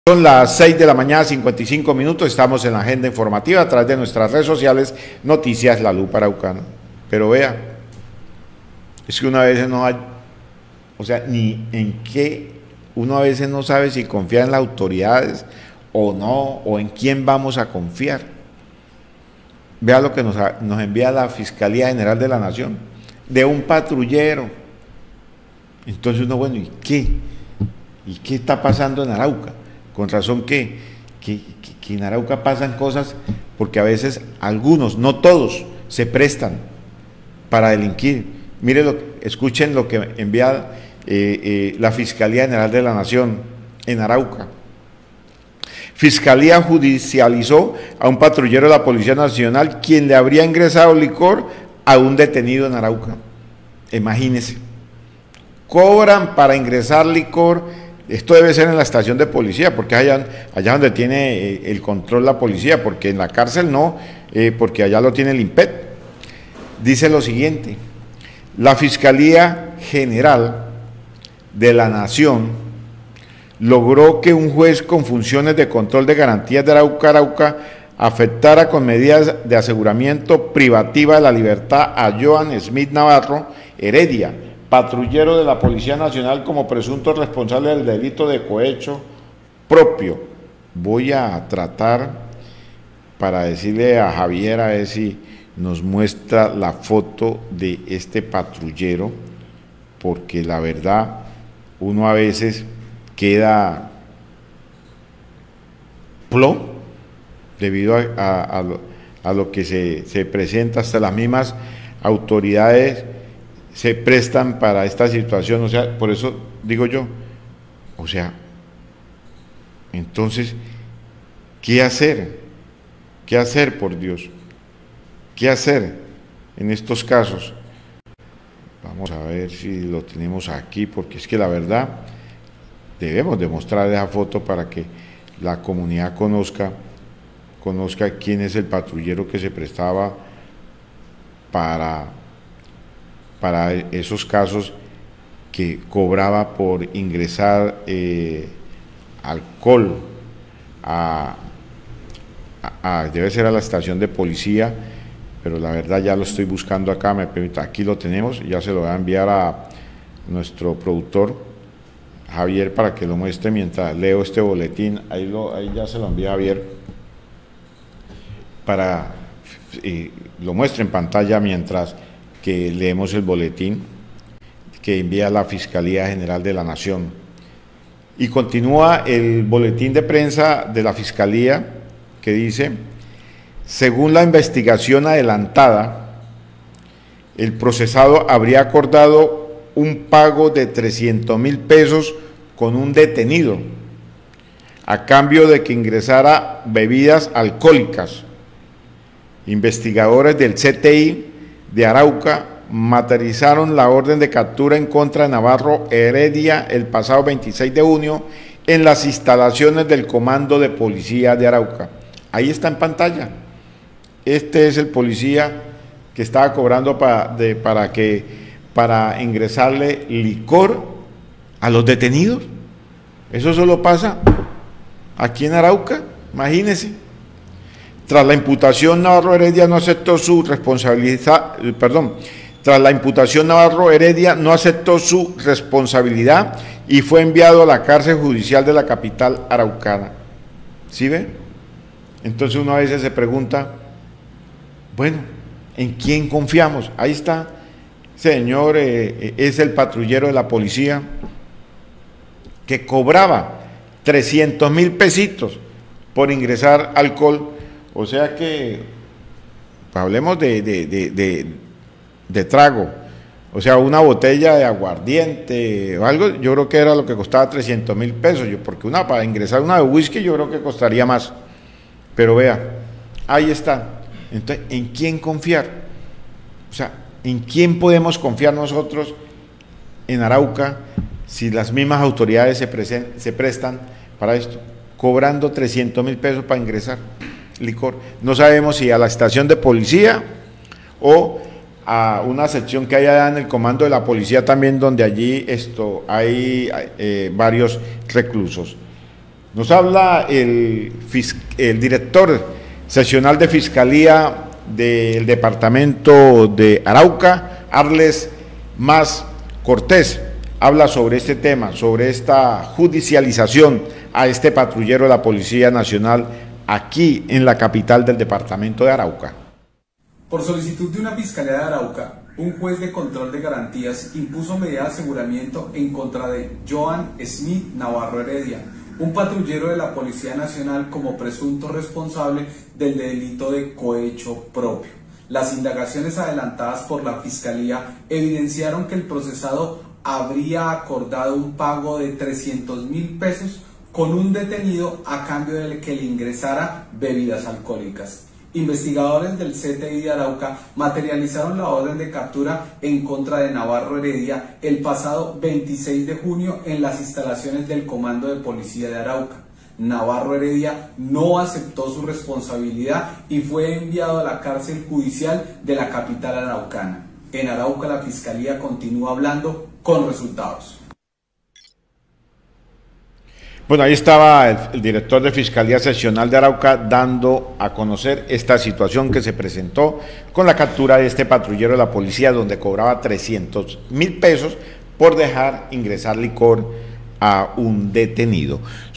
Son las 6 de la mañana, 55 minutos, estamos en la agenda informativa a través de nuestras redes sociales, Noticias La Lupa Araucana. Pero vea, es que una vez no hay, o sea, ni en qué, uno a veces no sabe si confiar en las autoridades o no, o en quién vamos a confiar. Vea lo que nos envía la Fiscalía General de la Nación, de un patrullero. Entonces uno, bueno, ¿y qué? ¿Y qué está pasando en Arauca? Con razón que en Arauca pasan cosas, porque a veces algunos, no todos, se prestan para delinquir. Miren, escuchen lo que envía la Fiscalía General de la Nación en Arauca. Fiscalía judicializó a un patrullero de la Policía Nacional quien le habría ingresado licor a un detenido en Arauca. Imagínense, cobran para ingresar licor. Esto debe ser en la estación de policía, porque allá donde tiene el control la policía, porque en la cárcel no, porque allá lo tiene el INPET. Dice lo siguiente: la Fiscalía General de la Nación logró que un juez con funciones de control de garantías de Arauca afectara con medidas de aseguramiento privativa de la libertad a Joan Smith Navarro Heredia, patrullero de la Policía Nacional, como presunto responsable del delito de cohecho propio. Voy a tratar para decirle a Javier a ver si nos muestra la foto de este patrullero, porque la verdad uno a veces queda plo debido a lo que se presenta. Hasta las mismas autoridades se prestan para esta situación. O sea, por eso digo yo, o sea, entonces, ¿qué hacer? ¿Qué hacer, por Dios? ¿Qué hacer en estos casos? Vamos a ver si lo tenemos aquí, porque es que la verdad debemos demostrar esa foto para que la comunidad conozca quién es el patrullero que se prestaba para esos casos, que cobraba por ingresar alcohol debe ser a la estación de policía, pero la verdad ya lo estoy buscando acá, me permite, aquí lo tenemos, ya se lo voy a enviar a nuestro productor Javier para que lo muestre mientras leo este boletín. Ahí ya se lo envía Javier para lo muestre en pantalla mientras que leemos el boletín que envía la Fiscalía General de la Nación. Y continúa el boletín de prensa de la Fiscalía, que dice: según la investigación adelantada, el procesado habría acordado un pago de 300.000 pesos con un detenido, a cambio de que ingresara bebidas alcohólicas. Investigadores del CTI de Arauca materializaron la orden de captura en contra de Navarro Heredia el pasado 26 de junio en las instalaciones del Comando de Policía de Arauca. Ahí está en pantalla. Este es el policía que estaba cobrando para ingresarle licor a los detenidos. Eso solo pasa aquí en Arauca, imagínense. Tras la imputación, Navarro Heredia no aceptó su responsabilidad, y fue enviado a la cárcel judicial de la capital araucana. ¿Sí ve? Entonces uno a veces se pregunta, bueno, ¿en quién confiamos? Ahí está, señor, es el patrullero de la policía que cobraba 300.000 pesitos por ingresar alcohol. O sea que, hablemos de trago, o sea, una botella de aguardiente o algo, yo creo que era lo que costaba 300.000 pesos, porque para ingresar una de whisky yo creo que costaría más. Pero vea, ahí está. Entonces, ¿en quién confiar? O sea, ¿en quién podemos confiar nosotros en Arauca si las mismas autoridades se prestan para esto, cobrando 300.000 pesos para ingresar licor? No sabemos si a la estación de policía o a una sección que hay allá en el comando de la policía también, donde allí hay varios reclusos. Nos habla el director seccional de Fiscalía del departamento de Arauca, Arles Mas Cortés. Habla sobre este tema, sobre esta judicialización a este patrullero de la Policía Nacional aquí en la capital del departamento de Arauca. Por solicitud de una Fiscalía de Arauca, un juez de control de garantías impuso medida de aseguramiento en contra de Joan Smith Navarro Heredia, un patrullero de la Policía Nacional como presunto responsable del delito de cohecho propio. Las indagaciones adelantadas por la Fiscalía evidenciaron que el procesado habría acordado un pago de 300.000 pesos con un detenido a cambio de que le ingresara bebidas alcohólicas. Investigadores del CTI de Arauca materializaron la orden de captura en contra de Navarro Heredia el pasado 26 de junio en las instalaciones del Comando de Policía de Arauca. Navarro Heredia no aceptó su responsabilidad y fue enviado a la cárcel judicial de la capital araucana. En Arauca la Fiscalía continúa hablando con resultados. Bueno, ahí estaba el director de Fiscalía Seccional de Arauca dando a conocer esta situación que se presentó con la captura de este patrullero de la policía, donde cobraba 300.000 pesos por dejar ingresar licor a un detenido.